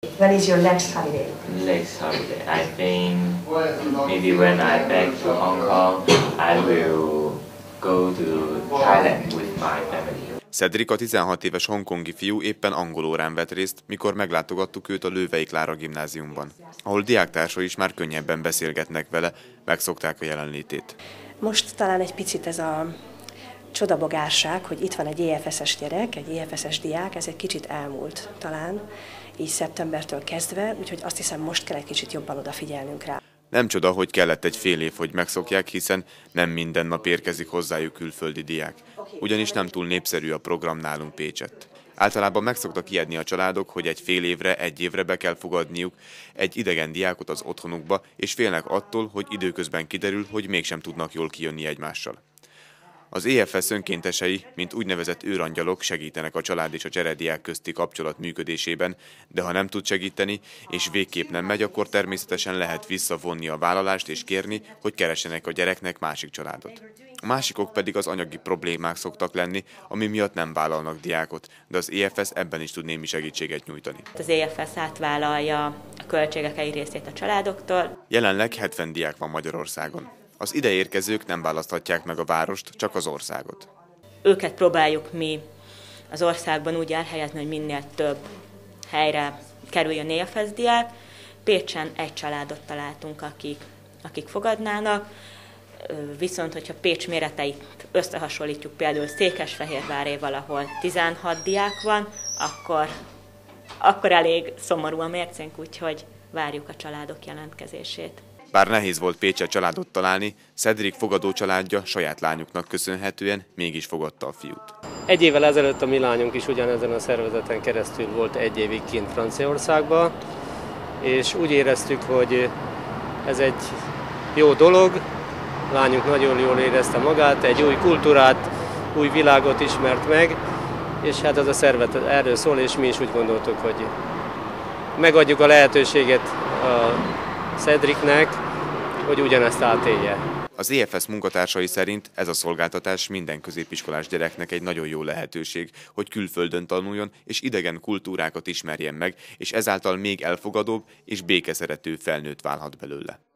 When is your next holiday? Next holiday, I think maybe when I back to Hong Kong, I will go to Thailand with my family. Cedric, a 16 éves hongkongi fiú éppen angol órán vett részt, mikor meglátogattuk őt a Lővei Klára gimnáziumban, ahol diáktársai is már könnyebben beszélgetnek vele, megszokták a jelenlétét. Most talán egy picit ez a csodabogárság, hogy itt van egy EFS-es gyerek, egy EFS-es diák, ez egy kicsit elmúlt talán, így szeptembertől kezdve, úgyhogy azt hiszem most kell egy kicsit jobban odafigyelnünk rá. Nem csoda, hogy kellett egy fél év, hogy megszokják, hiszen nem minden nap érkezik hozzájuk külföldi diák. Ugyanis nem túl népszerű a program nálunk Pécsett. Általában meg szoktak ijedni a családok, hogy egy fél évre, egy évre be kell fogadniuk egy idegen diákot az otthonukba, és félnek attól, hogy időközben kiderül, hogy mégsem tudnak jól kijönni egymással. Az EFS önkéntesei, mint úgynevezett őrangyalok segítenek a család és a cserediák közti kapcsolat működésében, de ha nem tud segíteni, és végképp nem megy, akkor természetesen lehet visszavonni a vállalást és kérni, hogy keressenek a gyereknek másik családot. A másikok pedig az anyagi problémák szoktak lenni, ami miatt nem vállalnak diákot, de az EFS ebben is tud némi segítséget nyújtani. Az EFS átvállalja a költségek egy részét a családoktól. Jelenleg 70 diák van Magyarországon. Az ide érkezők nem választhatják meg a várost, csak az országot. Őket próbáljuk mi az országban úgy elhelyezni, hogy minél több helyre kerüljön EFS diák. Pécsen egy családot találtunk, akik fogadnának, viszont hogyha Pécs méreteit összehasonlítjuk például Székesfehérváréval, ahol 16 diák van, akkor elég szomorú a mércénk, úgyhogy várjuk a családok jelentkezését. Bár nehéz volt Pécsen családot találni, Cedric fogadó családja saját lányuknak köszönhetően mégis fogadta a fiút. Egy évvel ezelőtt a mi lányunk is ugyanezen a szervezeten keresztül volt egy évig kint Franciaországban, és úgy éreztük, hogy ez egy jó dolog, a lányunk nagyon jól érezte magát, egy új kultúrát, új világot ismert meg, és hát ez a szervezet erről szól, és mi is úgy gondoltuk, hogy megadjuk a lehetőséget a Cedricnek, hogy ugyanezt átélje. Az EFS munkatársai szerint ez a szolgáltatás minden középiskolás gyereknek egy nagyon jó lehetőség, hogy külföldön tanuljon és idegen kultúrákat ismerjen meg, és ezáltal még elfogadóbb és békeszerető felnőtt válhat belőle.